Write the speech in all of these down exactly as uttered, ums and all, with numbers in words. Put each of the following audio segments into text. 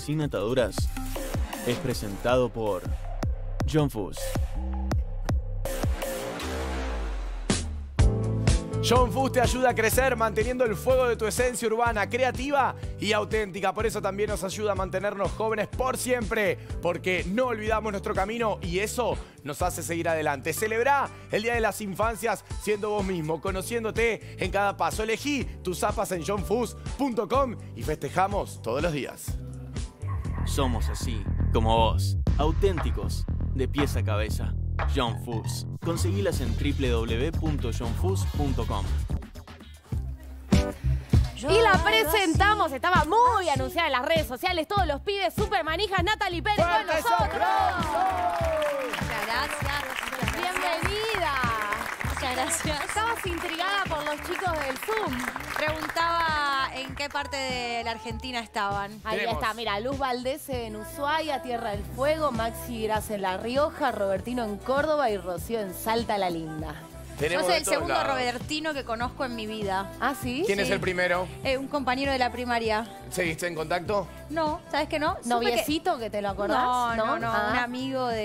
sin ataduras es presentado por John Fuss. John Fuss te ayuda a crecer manteniendo el fuego de tu esencia urbana, creativa y auténtica. Por eso también nos ayuda a mantenernos jóvenes por siempre, porque no olvidamos nuestro camino y eso nos hace seguir adelante. Celebrá el Día de las Infancias siendo vos mismo, conociéndote en cada paso. Elegí tus zapas en john fuss punto com y festejamos todos los días. Somos así, como vos, auténticos, de pies a cabeza. John Fuss. Conseguilas en w w w punto john fuss punto com. Y la presentamos, estaba muy anunciada en las redes sociales, todos los pibes super manijas, Natalie Pérez con nosotros. Muchas gracias. Bienvenida. Muchas gracias. Estabas intrigada por los chicos del Zoom. Preguntaba en qué parte de la Argentina estaban. Ahí Tenemos. está, mira, Luz Valdés en Ushuaia, Tierra del Fuego, Maxi Gras en La Rioja, Robertino en Córdoba y Rocío en Salta la Linda. Tenemos Yo soy de el todos segundo lados. Robertino que conozco en mi vida. ¿Ah, sí? ¿Quién es Sí. el primero? Eh, un compañero de la primaria. ¿Seguiste en contacto? No, ¿sabes qué no? Supe ¿Noviecito que te lo que... acordás? No, no, no, Ah. un amigo de,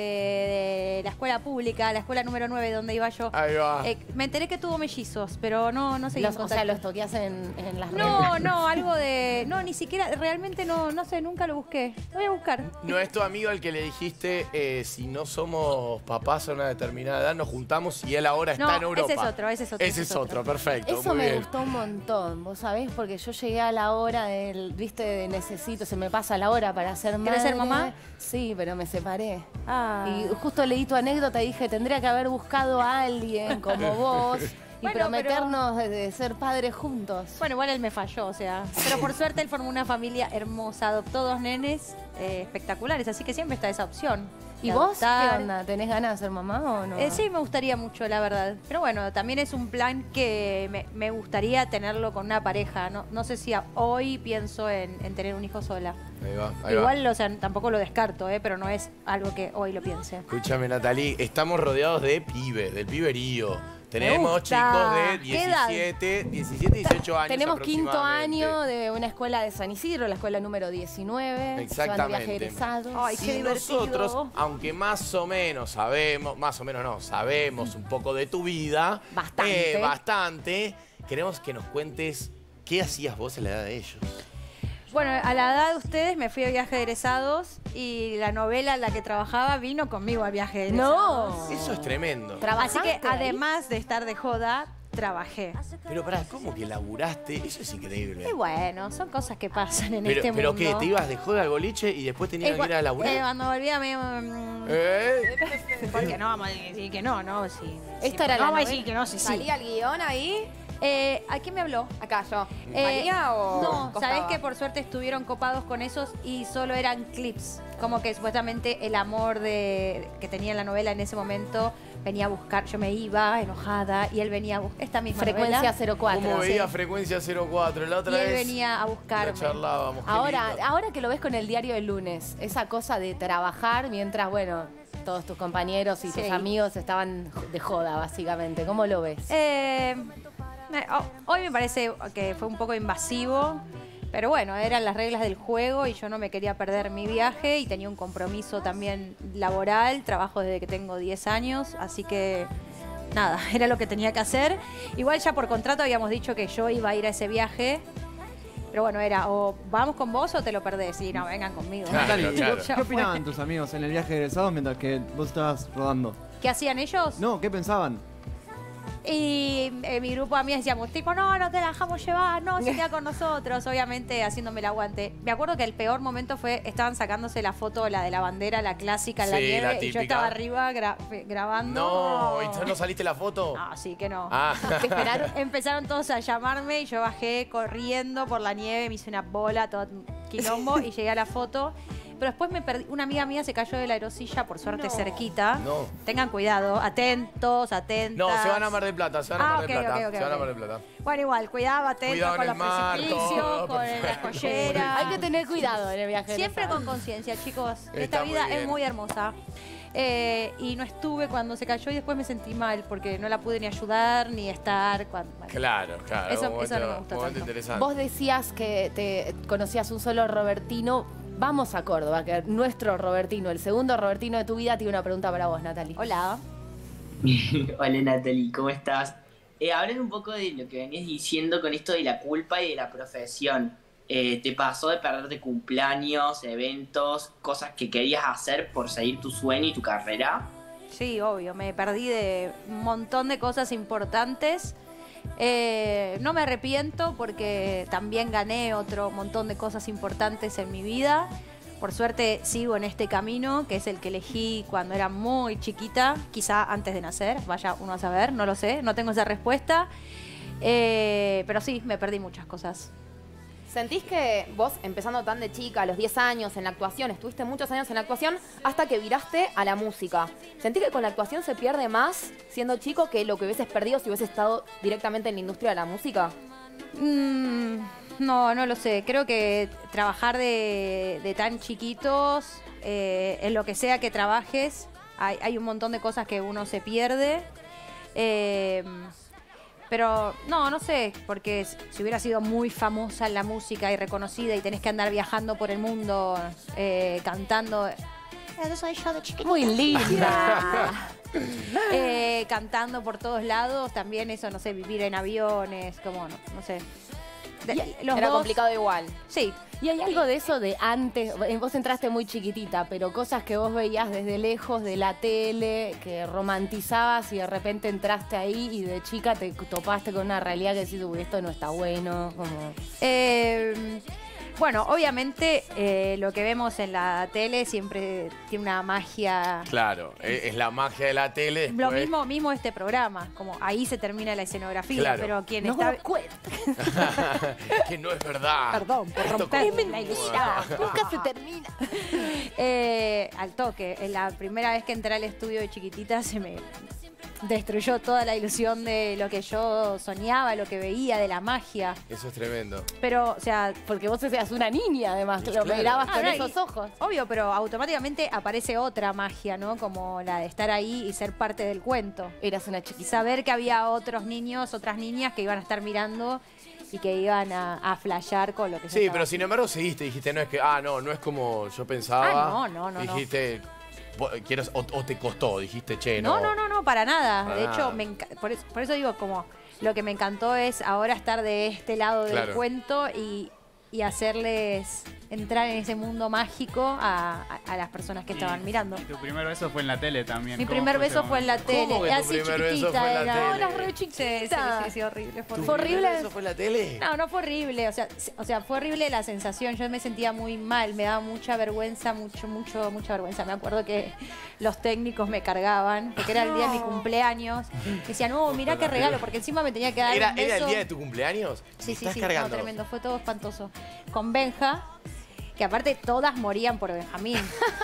de la escuela pública, la escuela número nueve donde iba yo. Ahí va. Eh, me enteré que tuvo mellizos, pero no, no seguí Los, en o sea, contacto. los toqueás en, en las redes. No, no, algo de... No, ni siquiera, realmente no, no sé, nunca lo busqué. Lo voy a buscar. No es tu amigo al que le dijiste, eh, si no somos papás a una determinada edad, nos juntamos y él ahora está No, en Europa. ese es otro, ese es otro. Ese es otro, perfecto. Eso muy me bien. gustó un montón, vos sabés, porque yo llegué a la hora del, viste, de necesito, se me pasa la hora para ser madre. ¿Querés ser mamá? Sí, pero me separé. Ah. Y justo leí tu anécdota y dije, tendría que haber buscado a alguien como vos y Bueno, prometernos de, de ser padres juntos. Bueno, igual él me falló, o sea. Pero por suerte él formó una familia hermosa, adoptó dos nenes eh, espectaculares, así que siempre está esa opción. ¿Y de vos adoptar. qué onda? ¿Tenés ganas de ser mamá o no? Eh, sí, me gustaría mucho, la verdad. Pero bueno, también es un plan que me, me gustaría tenerlo con una pareja. No, no sé si a- hoy pienso en, en tener un hijo sola. Ahí va, ahí va. Igual, o sea, tampoco lo descarto, ¿eh? Pero no es algo que hoy lo piense. Escúchame, Natalie, estamos rodeados de pibes, del piberío. Tenemos gusta. chicos de ¿Qué edad? diecisiete, diecisiete, dieciocho años Tenemos quinto aproximadamente. año de una escuela de San Isidro, la escuela número diecinueve. Se van de Exactamente. viaje egresados. Ay, Si qué divertido. nosotros, aunque más o menos sabemos, más o menos no, sabemos un poco de tu vida, Bastante. eh, bastante, queremos que nos cuentes qué hacías vos en la edad de ellos. Bueno, a la edad de ustedes me fui a viaje de egresados y la novela en la que trabajaba vino conmigo al viaje de egresados. No. Eso es tremendo. Así ¿Trabajaste que ahí? además de estar de joda, trabajé. Pero pará, ¿cómo que laburaste? Eso es increíble. Y bueno, son cosas que pasan en Pero, este pero mundo. ¿qué? ¿Te ibas de joda al boliche y después tenías Eh, que ir a laburar? eh, cuando volvía me... mm, ¿Eh? Porque no vamos a decir que no, ¿no? Sí. Esta Sí, era no la vamos a novela. decir que no, sí, sí. ¿Salía el guión ahí? Eh, ¿A quién me habló? Acá yo. Eh, ¿María o No, costaba? sabés que por suerte estuvieron copados con esos y solo eran clips. Como que supuestamente el amor de que tenía en la novela en ese momento venía a buscar. Yo me iba enojada y él venía a buscar esta misma Frecuencia novela. cero cuatro. ¿Cómo veía sí. frecuencia cero cuatro? La Y otra él vez venía a lo buscarme. charlábamos. qué Ahora, lindo. ahora que lo ves con el diario del lunes, esa cosa de trabajar mientras, bueno, todos tus compañeros y tus Sí. amigos estaban de joda, básicamente. ¿Cómo lo ves? Eh, eh, oh, hoy me parece que fue un poco invasivo, pero bueno, eran las reglas del juego y yo no me quería perder mi viaje y tenía un compromiso también laboral, trabajo desde que tengo diez años, así que nada, era lo que tenía que hacer. Igual ya por contrato habíamos dicho que yo iba a ir a ese viaje. Pero bueno, era o vamos con vos o te lo perdés. Y no, vengan conmigo. Claro, Natalie, claro. ¿qué opinaban tus amigos en el viaje de egresados mientras que vos estabas rodando? ¿Qué hacían ellos? No, ¿qué pensaban? Y eh, mi grupo de amigas decíamos, tipo, no, no te la dejamos llevar, no, se queda con nosotros, obviamente haciéndome el aguante. Me acuerdo que el peor momento fue, estaban sacándose la foto, la de la bandera, la clásica, en la Sí, nieve, la y yo típica. estaba arriba gra- grabando. No, ¿y tú no saliste la foto? No, sí que no. Ah. ¿Te esperaron? Empezaron todos a llamarme y yo bajé corriendo por la nieve, me hice una bola, todo un quilombo y llegué a la foto. Pero después me perdí. Una amiga mía se cayó de la aerosilla, por suerte cerquita. No. Tengan cuidado, atentos, atentas. No, se van a Mar del Plata, se van a Ah, Mar del ok, Plata. ok, ok, se van a ok. Mar del Plata. Bueno, igual, cuidado, atentos Cuidado en con el los mar, precipicios, todo, con la perfecto. joyera. Hay que tener cuidado en el viaje. Siempre egresado. con conciencia, chicos. Está Esta muy vida bien. es muy hermosa. Eh, y no estuve cuando se cayó y después me sentí mal porque no la pude ni ayudar ni estar. Cuando, bueno. Claro, claro. Eso- un eso no me momento- gusta momento tanto. interesante. Vos decías que te conocías un solo Robertino. Vamos a Córdoba, que nuestro Robertino, el segundo Robertino de tu vida, tiene una pregunta para vos, Natalie. Hola. Hola Natalie, ¿cómo estás? Eh, hablando un poco de lo que venías diciendo con esto de la culpa y de la profesión. Eh, ¿Te pasó de perderte cumpleaños, eventos, cosas que querías hacer por seguir tu sueño y tu carrera? Sí, obvio, me perdí de un montón de cosas importantes. Eh, no me arrepiento porque también gané otro montón de cosas importantes en mi vida. Por suerte sigo en este camino, que es el que elegí cuando era muy chiquita, quizá antes de nacer, vaya uno a saber, no lo sé, no tengo esa respuesta. Eh, pero sí, me perdí muchas cosas. ¿Sentís que vos, empezando tan de chica, a los diez años en la actuación, estuviste muchos años en la actuación hasta que viraste a la música? ¿Sentís que con la actuación se pierde más siendo chico que lo que hubieses perdido si hubieses estado directamente en la industria de la música? Mm, no, no lo sé. Creo que trabajar de, de tan chiquitos, eh, en lo que sea que trabajes, hay, hay un montón de cosas que uno se pierde. Eh, Pero no, no sé, porque si hubiera sido muy famosa en la música y reconocida y tenés que andar viajando por el mundo eh, cantando. Eso soy yo de chiquitita. Muy linda. eh, cantando por todos lados, también eso, no sé, vivir en aviones, como, no, no sé. De, los Era dos, complicado igual. Sí. Y hay algo de eso de antes, vos entraste muy chiquitita, pero cosas que vos veías desde lejos de la tele, que romantizabas y de repente entraste ahí y de chica te topaste con una realidad que decís, uy, esto no está bueno, como... Eh, bueno, obviamente eh, lo que vemos en la tele siempre tiene una magia. Claro, es, es la magia de la tele. Después... Lo mismo, mismo este programa, como ahí se termina la escenografía, Claro. pero quien No está... me cuento. que no es verdad. Perdón por Esto romperme como- la ilusión. Nunca se termina. Eh, al toque, en la primera vez que entré al estudio de chiquitita se me destruyó toda la ilusión de lo que yo soñaba, lo que veía, de la magia. Eso es tremendo. Pero, o sea, Porque vos eras una niña, además, lo Claro. mirabas Ah, con no, esos y- ojos. obvio, pero automáticamente aparece otra magia, ¿no? Como la de estar ahí y ser parte del cuento. Eras una Y chiquita. saber que había otros niños, otras niñas que iban a estar mirando y que iban a, a flashear con lo que yo Sí, estaba pero sin embargo seguiste, dijiste, no es que, ah, no, no es como yo pensaba. Ah, no, no, no, no. Dijiste, vos, quiero, o, o te costó, dijiste, che, no. No, no, no, no, para nada. Para de nada. hecho, me enca- por, eso, por eso digo, como lo que me encantó es ahora estar de este lado del Claro. cuento y, y hacerles entrar en ese mundo mágico a, a- a las personas que estaban mirando. Y tu primer beso fue en la tele también. Mi ¿Cómo primer fue ese beso fue en la momento? tele. ¿Cómo que tu Así primer beso chiquitita fue en la era. tele? No, eras re Sí, sí, chiquita. sí, sí, horrible. Fue ¿Tu Fue horrible. primer horrible. beso fue en la tele? No, no fue horrible, o sea, s- o sea, fue horrible la sensación, yo me sentía muy mal, me daba mucha vergüenza, mucho, mucho, mucha vergüenza. Me acuerdo que los técnicos me cargaban, porque era el día de mi cumpleaños, decían, no, mirá qué regalo, porque encima me tenía que dar ¿Era, un beso. ¿Era el día de tu cumpleaños? Sí, ¿Me sí, estás sí, cargando? no, tremendo, fue todo espantoso. Con Benja, que aparte todas morían por Benjamín.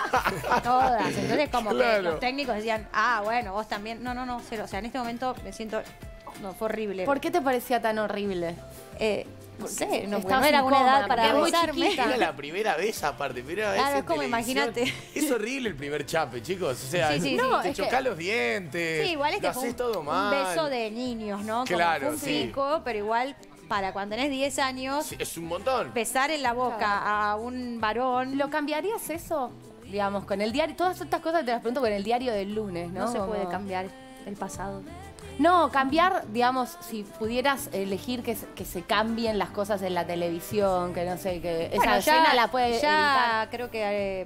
Todas. Entonces como Claro. que los técnicos decían, ah, bueno, vos también. No, no, no, cero. O sea, en este momento me siento... No, fue horrible. ¿Por qué te parecía tan horrible? Eh, no sé, no, Estabas no era una incómoda, edad para porque es muy besarme. chiquita. Era la primera vez aparte, primera vez Claro, en es como, televisión. imagínate. Es horrible el primer chape, chicos. O sea, Sí, sí, No, sí. te es que- chocás los dientes. Sí, igual es lo que fue haces un, todo un mal. beso de niños, ¿no? Como Claro, fue un sí. pico, pero igual para cuando tenés diez años, Sí, es un montón. besar en la boca Claro. a un varón ¿Lo cambiarías eso? Digamos, con el diario, todas estas cosas te las pregunto con el diario del lunes, ¿no? no se Como- puede cambiar el pasado. No, cambiar, digamos, si pudieras elegir que, se- que se cambien las cosas en la televisión, que no sé, que esa Bueno, escena la puede ya editar. creo que... eh,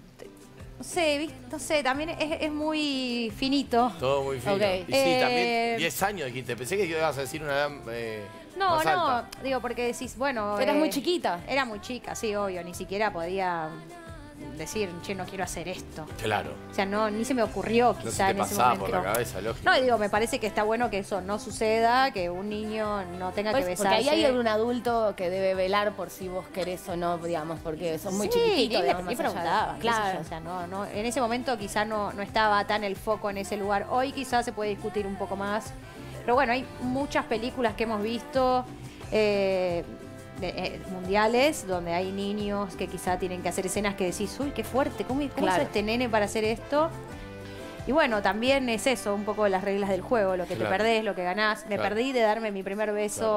no sé, ¿viste? no sé, también es, es muy finito. Todo muy fino. Ok. Y sí, Eh, también diez años dijiste. Pensé que ibas a decir una edad eh, No, más no, alta. digo, porque decís, bueno... Eras eh, muy chiquita. Era muy chica, sí, obvio, ni siquiera podía decir, che, no quiero hacer esto. Claro. O sea, no, ni se me ocurrió No se quizá te en ese pasaba momento. por la cabeza, lógico. No, y digo, me parece que está bueno que eso no suceda, que un niño no tenga Pues, que porque besarse. ahí hay un adulto que debe velar por si vos querés o no, digamos, porque sos muy Sí, chiquitito. ni, le- digamos, ni más allá de- preguntaba, qué sé Claro. yo, o sea, no, no, en ese momento quizá no, no estaba tan el foco en ese lugar. Hoy quizás se puede discutir un poco más. Pero bueno, hay muchas películas que hemos visto eh, de- eh, mundiales donde hay niños que quizá tienen que hacer escenas que decís, uy, qué fuerte, ¿cómo, cómo Claro. hizo este nene para hacer esto? Y bueno, también es eso, un poco las reglas del juego, lo que Claro. te perdés, lo que ganás. Me Claro. perdí de darme mi primer beso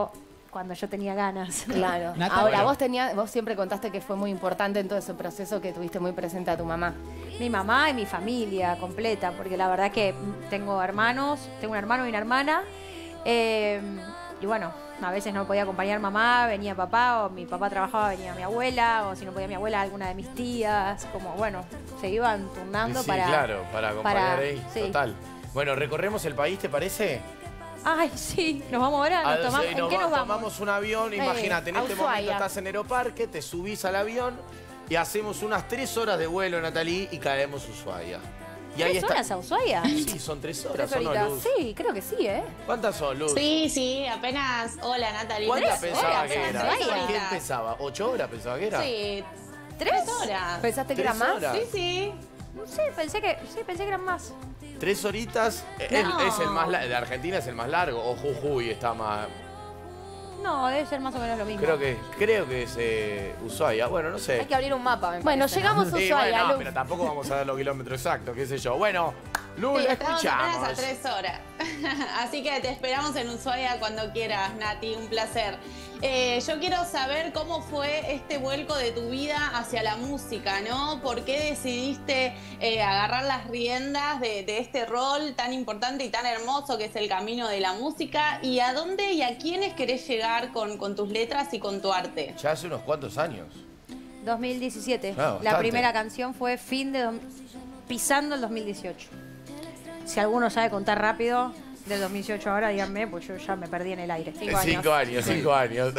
cuando yo tenía ganas. Claro. Nata, Ahora, bueno. vos tenías, vos siempre contaste que fue muy importante en todo ese proceso que tuviste muy presente a tu mamá. Mi mamá y mi familia completa, porque la verdad que tengo hermanos, tengo un hermano y una hermana. Eh, y bueno, a veces no podía acompañar mamá, venía papá, o mi papá trabajaba, venía mi abuela, o si no podía mi abuela, alguna de mis tías. Como, bueno, se iban turnando Sí, para... claro, para acompañar para- ahí, sí. total. Bueno, ¿recorremos el país, te parece? Ay, sí, nos vamos ahora, nos Ah, tomamos- sí, ¿en qué va- nos vamos? Tomamos un avión, imagínate, en a este Ushuaia. momento estás en Aeroparque, te subís al avión y hacemos unas tres horas de vuelo, Natalie, y caemos a Ushuaia. Y ahí ¿Tres está. horas a Ushuaia? Sí, son tres horas, Tres ¿o no, horitas. Luz? Sí, creo que sí, ¿eh? ¿Cuántas son, Luz? Sí, sí, apenas. Hola, Natalie. ¿Cuántas Tres pensaba horas, que apenas era? tres ¿Qué horitas. pensaba? ¿Ocho horas pensaba que era? Sí, ¿Tres? horas. ¿Pensaste que ¿Tres era más? horas? Sí, sí. Sí, pensé que, sí, pensé que eran más. Tres horitas eh, es, No. es el más la- de Argentina es el más largo, o Jujuy está más. No, debe ser más o menos lo mismo. Creo que, creo que es eh, Ushuaia. Bueno, no sé. Hay que abrir un mapa, me Bueno, parece, ¿no? llegamos a Sí, Ushuaia, bueno, no, Lu. pero tampoco vamos a dar los kilómetros exactos, qué sé yo. Bueno, Luz, Sí, la estamos apenas a escuchamos. tres horas. Así que te esperamos en Ushuaia cuando quieras, Nati. Un placer. Eh, yo quiero saber cómo fue este vuelco de tu vida hacia la música, ¿no? ¿Por qué decidiste eh, agarrar las riendas de, de este rol tan importante y tan hermoso que es el camino de la música? ¿Y a dónde y a quiénes querés llegar con, con tus letras y con tu arte? Ya hace unos cuantos años. dos mil diecisiete. Claro, La bastante. primera canción fue fin de... dos- pisando el dos mil dieciocho. Si alguno sabe contar rápido del dos mil dieciocho ahora, díganme, pues yo ya me perdí en el aire. Cinco años. Cinco años, cinco años.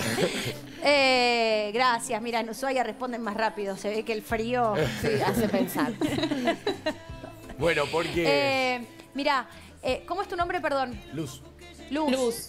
Eh, gracias. Mira, en Ushuaia responden más rápido. Se ve que el frío Sí, hace pensar. Bueno, porque. Eh, mira, eh, ¿cómo es tu nombre, perdón? Luz. Luz. Luz.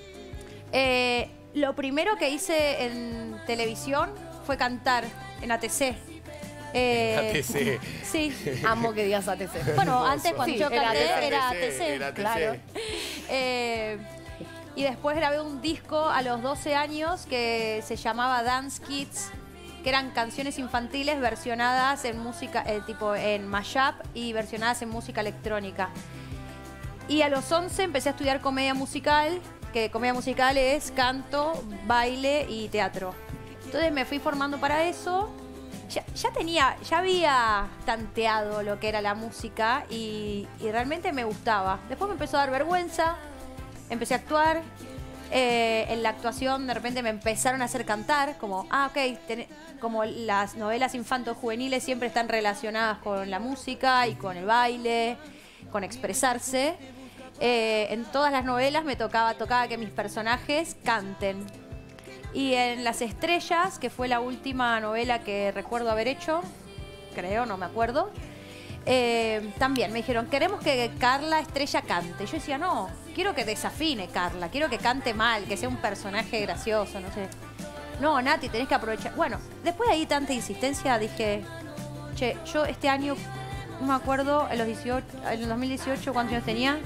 Eh, lo primero que hice en televisión fue cantar en A T C. Eh, A T C. Sí. Amo que digas A T C. Bueno, Hermoso. antes cuando Sí, yo era canté A T C, era A T C, era A T C. claro. Eh, y después grabé un disco a los doce años que se llamaba Dance Kids, que eran canciones infantiles versionadas en música, eh, tipo en mashup y versionadas en música electrónica. Y a los once empecé a estudiar comedia musical, que comedia musical es canto, baile y teatro. Entonces me fui formando para eso. Ya, ya tenía, ya había tanteado lo que era la música y, y realmente me gustaba. Después me empezó a dar vergüenza, empecé a actuar. Eh, en la actuación de repente me empezaron a hacer cantar, como, ah, ok, ten- como las novelas infanto-juveniles siempre están relacionadas con la música y con el baile, con expresarse. Eh, en todas las novelas me tocaba, tocaba que mis personajes canten. Y en Las Estrellas, que fue la última novela que recuerdo haber hecho, creo, no me acuerdo, eh, también me dijeron, queremos que Carla Estrella cante. Yo decía, no, quiero que desafine Carla, quiero que cante mal, que sea un personaje gracioso, no sé. No, Nati, tenés que aprovechar. Bueno, después de ahí tanta insistencia dije, che, yo este año, no me acuerdo, en los dieciocho, en el dos mil dieciocho, ¿cuántos años tenía?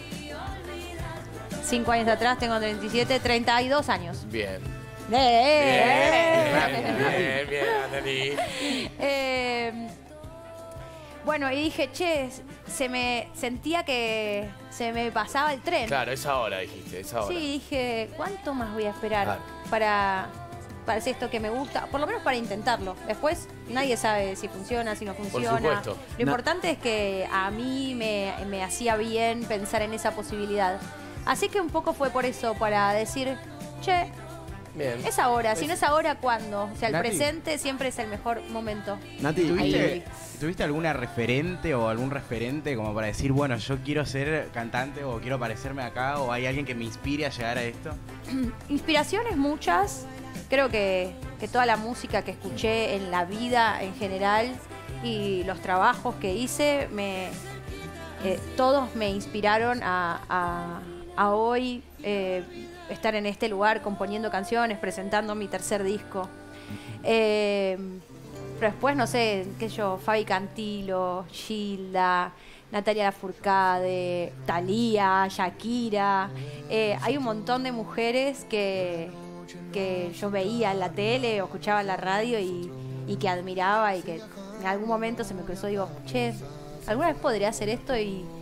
Cinco años atrás, tengo treinta y siete, treinta y dos años. Bien. ¡Eh! Bien, bien, bien, Natalie. Eh, bueno, y dije, che, se me sentía que se me pasaba el tren. Claro, es ahora, dijiste, es ahora. Sí, dije, ¿cuánto más voy a esperar Claro. para, para hacer esto que me gusta? Por lo menos para intentarlo. Después nadie sabe si funciona, si no funciona. supuesto. Lo No. importante es que a mí me, me hacía bien pensar en esa posibilidad. Así que un poco fue por eso, para decir, che, Bien. es ahora. Si no es ahora, ¿cuándo? O sea, el Nati. presente siempre es el mejor momento. Nati, Ahí. ¿tuviste, ¿tuviste alguna referente o algún referente como para decir, bueno, yo quiero ser cantante o quiero parecerme acá o hay alguien que me inspire a llegar a esto? Inspiraciones muchas. Creo que, que toda la música que escuché en la vida en general y los trabajos que hice, me, eh, todos me inspiraron a, a- a hoy eh, estar en este lugar componiendo canciones, presentando mi tercer disco. Eh, pero después, no sé, qué sé yo, Fabi Cantilo, Gilda, Natalia Lafourcade, Thalía, Shakira. Eh, hay un montón de mujeres que, que yo veía en la tele o escuchaba en la radio y, y que admiraba y que en algún momento se me cruzó y digo, che, ¿alguna vez podría hacer esto? Y,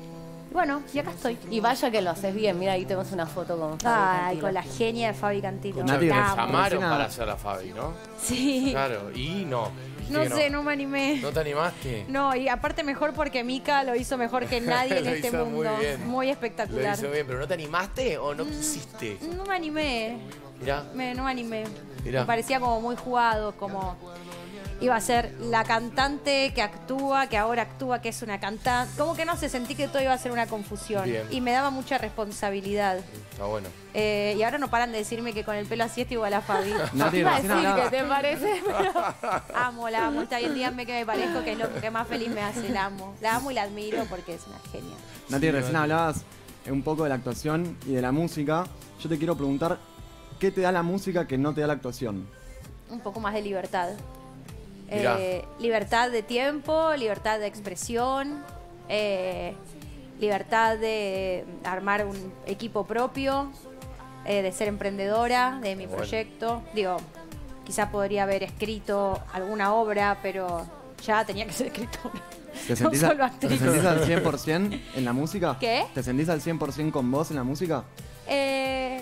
Bueno, y acá estoy. Y vaya que lo haces bien. Mira, ahí tenemos una foto con Fabi Ay, Cantilo. con la genia de Fabi Cantilo. Nati, Te me amo. llamaron para hacer a Fabi, ¿no? Sí. Claro, y no. No sé, no me animé. ¿No te animaste? No, y aparte mejor porque Mika lo hizo mejor que nadie en Lo este hizo muy mundo. bien. Muy Lo espectacular. hizo bien, pero ¿no te animaste o no quisiste? No me animé. Mirá. Me, no me animé. Mirá. Me parecía como muy jugado, como iba a ser la cantante que actúa, que ahora actúa, que es una cantante. Como que no sé, sentí que todo iba a ser una confusión. Bien. Y me daba mucha responsabilidad. Está bueno. Eh, y ahora no paran de decirme que con el pelo así estoy igual a Fabi. No te iba a recién decir hablaba. que te parece, pero... Amo, la amo. Está bien, díganme que me parezco, que es lo que más feliz me hace. La amo. La amo y la admiro porque es una genia. Nati, recién hablabas un poco de la actuación y de la música. Yo te quiero preguntar, ¿qué te da la música que no te da la actuación? Un poco más de libertad. Mirá. Eh, libertad de tiempo, libertad de expresión, eh, libertad de armar un equipo propio, eh, de ser emprendedora de mi Bueno. proyecto. Digo, quizá podría haber escrito alguna obra, pero ya tenía que ser escritora. ¿Te No sentís, a- solo ¿Te actriz. sentís al cien por ciento en la música? ¿Qué? ¿Te sentís al cien por ciento con vos en la música? Eh,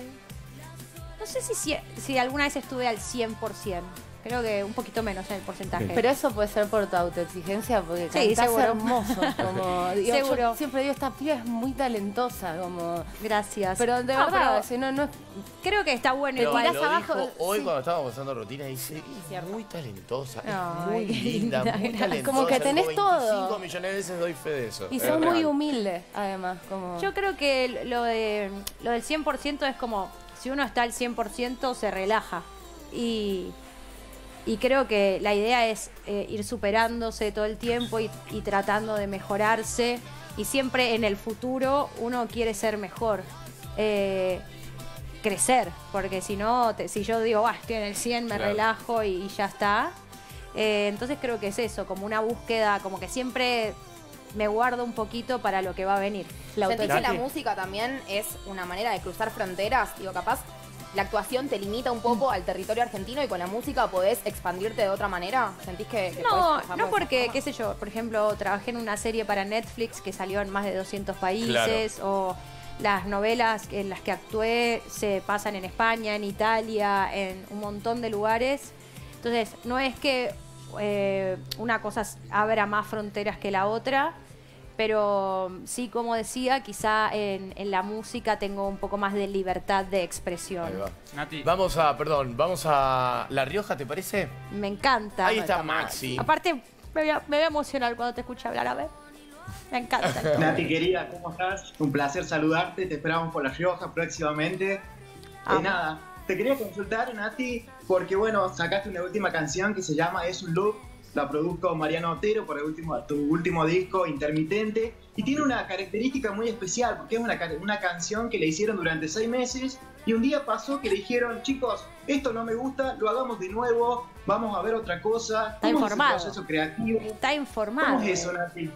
no sé si, si, si alguna vez estuve al cien por ciento. Creo que un poquito menos en el porcentaje. Pero eso puede ser por tu autoexigencia, porque Sí, cantás seguro. hermoso. Como, digo, Seguro. Yo siempre digo, esta piba es muy talentosa. Como... Gracias. Pero de No, verdad, pero si no, no es... creo que está bueno Pero igual. lo abajo, dijo hoy sí. cuando estábamos pasando rutina, dice, es muy talentosa, es Ay, muy linda, linda, muy gracias. talentosa. Como que tenés Como todo. veinticinco millones de veces doy fe de eso. Y es sos muy real. humilde, además. Como... Yo creo que lo, de, lo del cien por ciento es como, si uno está al cien por ciento se relaja. Y, y creo que la idea es eh, ir superándose todo el tiempo y, y tratando de mejorarse. Y siempre en el futuro uno quiere ser mejor. Eh, crecer, porque si no, te- si yo digo, "Bah, estoy en el cien, me Claro. relajo y, y ya está". Eh, entonces creo que es eso, como una búsqueda, como que siempre me guardo un poquito para lo que va a venir. ¿Sentís que la música también es una manera de cruzar fronteras? Digo, capaz la actuación te limita un poco al territorio argentino y con la música podés expandirte de otra manera. ¿Sentís que, que podés No, cruzarlo no de porque, esa qué sé yo, por ejemplo, trabajé en una serie para Netflix que salió en más de doscientos países, o las novelas en las que actué se pasan en España, en Italia, en un montón de lugares. Entonces, no es que eh, una cosa abra más fronteras que la otra, pero sí, como decía, quizá en, en la música tengo un poco más de libertad de expresión. Ahí va. Vamos a, perdón, vamos a La Rioja, ¿te parece? Me encanta. Ahí está Maxi. Aparte, me voy, a, me voy a emocionar cuando te escuche hablar, a ver. Me encanta. Nati querida, ¿cómo estás? Un placer saludarte, te esperamos por La Rioja próximamente. Eh, nada, te quería consultar, Nati, porque bueno, sacaste una última canción que se llama Es un Loop, la produjo Mariano Otero por el último, tu último disco, Intermitente, y tiene una característica muy especial, porque es una, ca- una canción que le hicieron durante seis meses, y un día pasó que le dijeron, chicos, esto no me gusta, lo hagamos de nuevo, vamos a ver otra cosa. Está ¿Cómo informado. es el proceso creativo? Está informado. ¿Cómo es eso, Nati?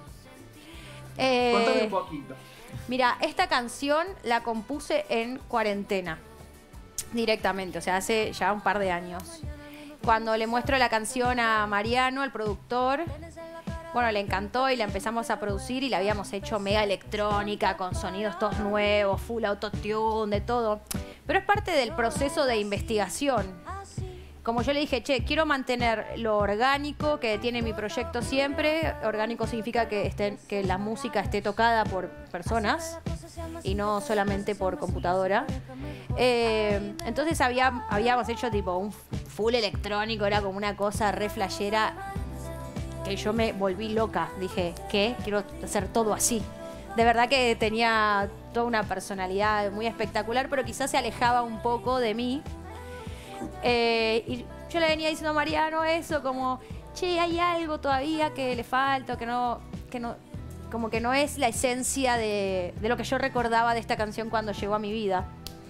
Eh, Contame un poquito. Mira, esta canción la compuse en cuarentena, directamente, o sea, hace ya un par de años. Cuando le muestro la canción a Mariano, el productor, bueno, le encantó y la empezamos a producir y la habíamos hecho mega electrónica, con sonidos todos nuevos, full autotune, de todo. Pero es parte del proceso de investigación. Como yo le dije, che, quiero mantener lo orgánico que tiene mi proyecto siempre. Orgánico significa que, esté, que la música esté tocada por personas y no solamente por computadora. Eh, entonces había, habíamos hecho tipo un full electrónico, era como una cosa re flashera que yo me volví loca. Dije, ¿qué? Quiero hacer todo así. De verdad que tenía toda una personalidad muy espectacular, pero quizás se alejaba un poco de mí. Eh, y yo le venía diciendo a Mariano eso, como, che, hay algo todavía que le falta, que no, que no, como que no es la esencia de, de lo que yo recordaba de esta canción cuando llegó a mi vida.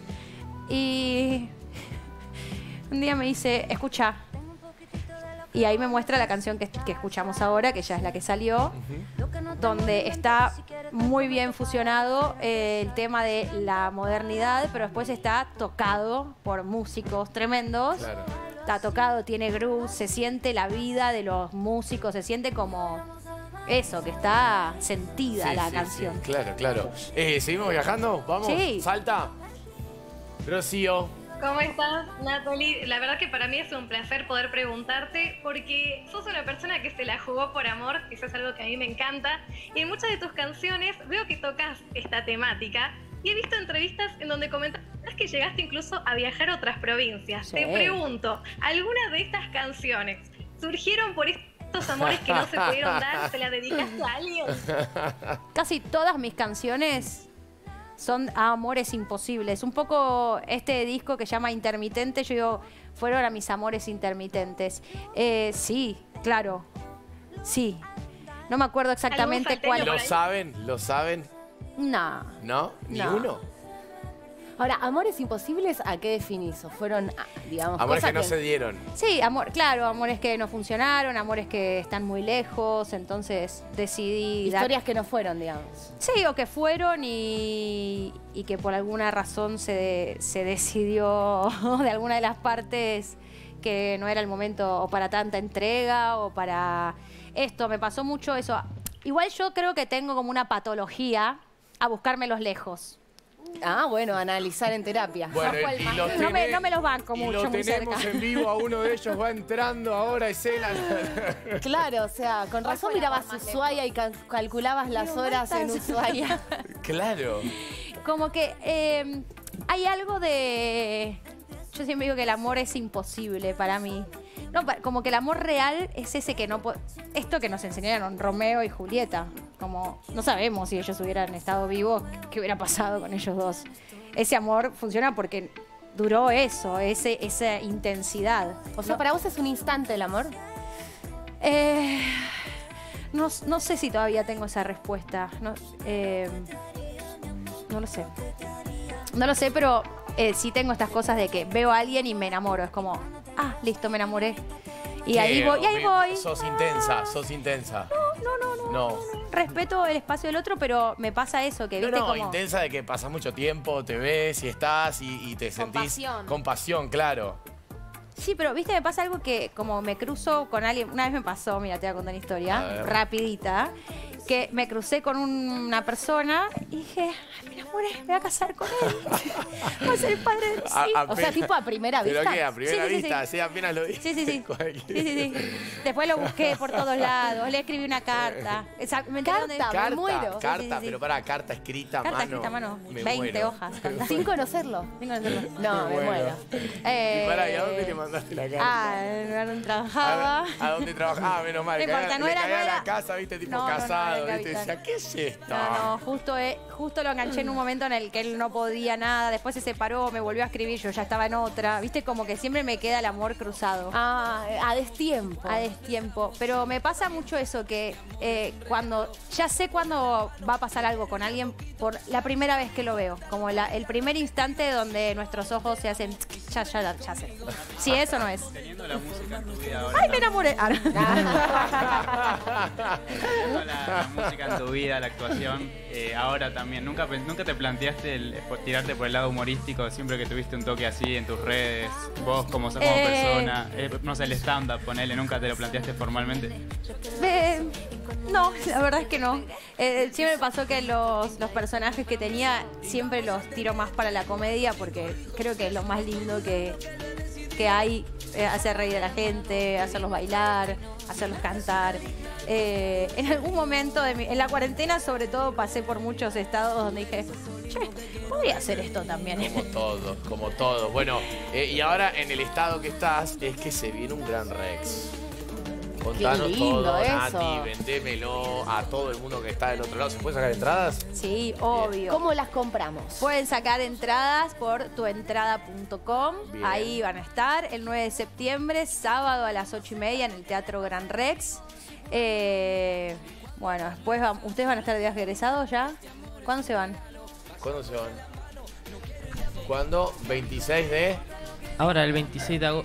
Y un día me dice, escucha. Y ahí me muestra la canción que, que escuchamos ahora, que ya es la que salió, donde está muy bien fusionado eh, el tema de la modernidad, pero después está tocado por músicos tremendos. Claro. Está tocado, tiene groove, se siente la vida de los músicos, se siente como eso, que está sentida Sí, la sí, canción. sí, claro, claro. Eh, ¿Seguimos viajando? ¿Vamos? Sí. ¿Salta? Rocío. ¿Cómo estás, Natalie? La verdad que para mí es un placer poder preguntarte porque sos una persona que se la jugó por amor, eso es algo que a mí me encanta, y en muchas de tus canciones veo que tocas esta temática y he visto entrevistas en donde comentas que llegaste incluso a viajar a otras provincias. Sí. Te pregunto, ¿algunas de estas canciones surgieron por estos amores que no se pudieron dar? ¿Se las dedicaste a alguien? Casi todas mis canciones son a amores imposibles. Un poco este disco que se llama Intermitente, yo digo, fueron a mis amores intermitentes. Eh, sí, claro. Sí. No me acuerdo exactamente cuál. ¿Lo saben? ¿Lo saben? No. ¿No? ¿Ni No. uno? Ahora, ¿amores imposibles a qué definís? ¿O fueron, ah, digamos, Amores cosas que no se dieron. Sí, amor, claro, amores que no funcionaron, amores que están muy lejos, entonces decidí... dar- Historias que no fueron, digamos. Sí, o que fueron y, y que por alguna razón se, se decidió de alguna de las partes que no era el momento o para tanta entrega o para esto. Me pasó mucho eso. Igual yo creo que tengo como una patología a buscármelos lejos. Ah, bueno, analizar en terapia. Bueno, y lo No me, tenés- no me los banco y mucho, lo muy tenemos cerca. en vivo, a uno de ellos va entrando ahora a escena. Claro, o sea, con razón mirabas Ushuaia y cal- calculabas las horas en Ushuaia. Claro. Como que eh, hay algo de... Yo siempre digo que el amor es imposible para mí. No, pa- como que el amor real es ese que no... po- Esto que nos enseñaron Romeo y Julieta. Como no sabemos si ellos hubieran estado vivos, qué hubiera pasado con ellos dos. Ese amor funciona porque duró eso, ese, esa intensidad. O sea, ¿para vos es un instante el amor? Eh, no, no sé si todavía tengo esa respuesta. No, eh, no lo sé. No lo sé, pero eh, sí tengo estas cosas de que veo a alguien y me enamoro. Es como, ah, listo, me enamoré. Y ahí ¿Qué? voy, y ahí Me- voy. Sos intensa, sos intensa. No, no, no. No. Respeto el espacio del otro, pero me pasa eso, que No, viste no, como... intensa de que pasas mucho tiempo, te ves y estás y, y te sentís pasión. con pasión, claro. Sí, pero viste, me pasa algo que como me cruzo con alguien, una vez me pasó, mira, te voy a contar una A historia, ver. rapidita, que me crucé con una persona y dije, ay, me enamoré, me voy a casar con él, voy a ser el padre de mis A- hijos. O sea, tipo a primera ¿Pero vista. qué? ¿A primera Sí, sí, sí, vista? sí. Sí, apenas lo dije. Sí, sí, sí. Cualquier- Sí, sí, sí. Después lo busqué por todos lados, le escribí una carta. Esa- ¿me entendés dónde- Carta, Carta, me muero. carta, Sí, sí, sí. pero para carta escrita a Carta mano. escrita a mano, Me veinte muero. hojas. Sin conocerlo. Sin conocerlo. No, me muero. Eh, Y pará, ¿y a dónde le mandaste la carta? Ah, en el lugar donde trabajaba. ¿A, a dónde trabajaba? Ah, menos mal. No caía- importa, no le era- caía no a la era- casa, viste, tipo No, no, no, casado, era viste. capital. Decía, ¿qué es esto? No, no, justo, eh, justo lo enganché en un momento en el que él no podía nada, después se separó, me volvió a escribir, yo ya estaba en otra, viste, como que siempre me queda el amor cruzado. Ah, a destiempo. A destiempo, pero me pasa mucho eso, que eh, cuando, ya sé cuándo va a pasar algo con alguien por la primera vez que lo veo, como la- el primer instante donde nuestros ojos se hacen, ya, ya, ya sé. Si eso no es. Teniendo la música en tu vida ahora. ¡Ay, me enamoré! Ah, Teniendo la, la música en tu vida, la actuación, eh, ahora también. ¿Nunca, pen- ¿Nunca te planteaste el, por tirarte por el lado humorístico siempre que tuviste un toque así en tus redes? Vos como, como Eh. persona, eh, no sé, el stand-up, ponele, ¿nunca te lo planteaste formalmente? Eh, no, la verdad es que no. Eh, siempre me pasó que los, los personajes que tenía siempre los tiro más para la comedia porque creo que es lo más lindo que, que hay, eh, hacer reír a la gente, hacerlos bailar, hacerlos cantar. Eh, en algún momento, de mi- en la cuarentena sobre todo, pasé por muchos estados donde dije, che, podría hacer esto también. Como todos, como todos. Bueno, eh, y ahora en el estado que estás es que se viene un gran Rex. Contanos Qué lindo todo, eso. Nati, vendémelo a todo el mundo que está del otro lado. ¿Se puede sacar entradas? Sí, obvio. ¿Cómo las compramos? Pueden sacar entradas por tuentrada punto com. Bien. Ahí van a estar el nueve de septiembre, sábado a las ocho y media en el Teatro Gran Rex. Eh, bueno, después vam- ustedes van a estar de viaje egresados ya. ¿Cuándo se van? ¿Cuándo se van? ¿Cuándo? veintiséis de... Ahora, el veintiséis de agosto.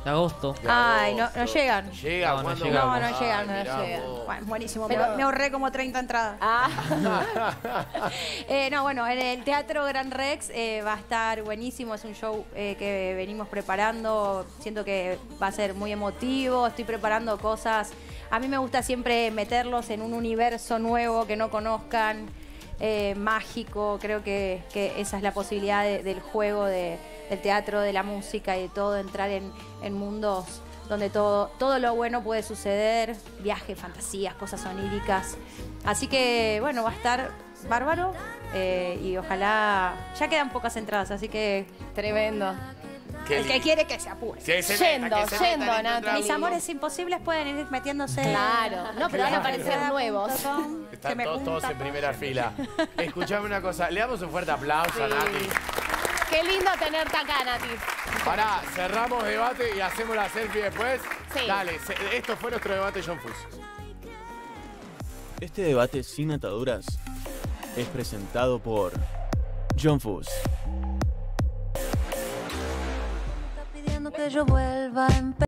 de agosto. Ay, no, no llegan. Llega, No, no ¿cuándo? llegamos. No, no llegan, Ah, no mirá llegan. vos. Bueno, buenísimo. Me, Pero- me ahorré como treinta entradas. Ah, Eh, no, bueno, en el Teatro Gran Rex eh, va a estar buenísimo. Es un show eh, que venimos preparando. Siento que va a ser muy emotivo. Estoy preparando cosas. A mí me gusta siempre meterlos en un universo nuevo que no conozcan, eh, mágico. Creo que, que esa es la posibilidad de- del juego, de- del teatro, de la música y de todo, entrar en, en mundos donde todo, todo lo bueno puede suceder, viajes, fantasías, cosas oníricas. Así que, bueno, va a estar bárbaro eh, y ojalá... Ya quedan pocas entradas, así que Tremendo. Qué el que lindo. quiere que se apure. Sí, se Yendo, meta, que se yendo, metan en Nati. encontrar- Mis amores imposibles pueden ir metiéndose. Claro. No, pero van a Claro. aparecer nuevos. Están todos, todos en primera fila. Escuchame una cosa, le damos un fuerte aplauso a Nati. Qué lindo tenerte acá, Nati. Pará, cerramos debate y hacemos la selfie después. Sí. Dale, se- esto fue nuestro debate John Fuss. Este debate sin ataduras es presentado por John Fuss. Pidiendo que yo vuelva a empezar.